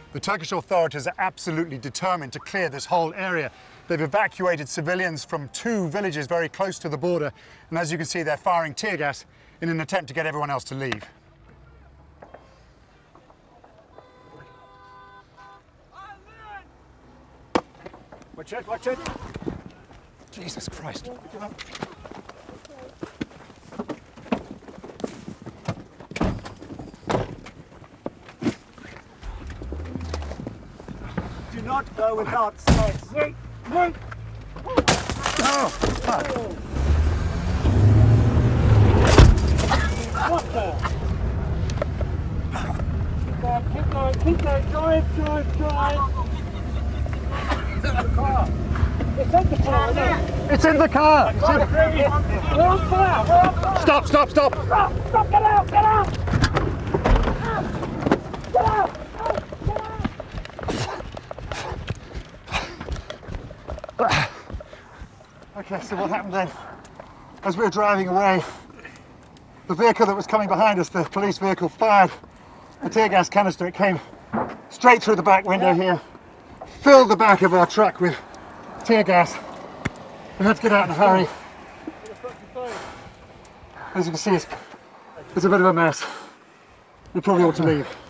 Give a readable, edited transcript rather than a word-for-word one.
The Turkish authorities are absolutely determined to clear this whole area. They've evacuated civilians from 2 villages very close to the border, and as you can see, they're firing tear gas in an attempt to get everyone else to leave. Watch it, watch it. Jesus Christ. Do not go without sights. Wait, wait. Oh, fuck. What the? Keep going, keep going. Drive, drive, drive. It's in the car. It's in the car, isn't it? It's in the car! We're on fire, we're on fire. Stop, stop, stop! Stop, stop, get out, get out. Get out, get out. Okay, so what happened then? As we were driving away, the vehicle that was coming behind us, the police vehicle, fired a tear gas canister. It came straight through the back window here, filled the back of our truck with tear gas. We had to get out in a hurry. As you can see, it's a bit of a mess. We probably ought to leave.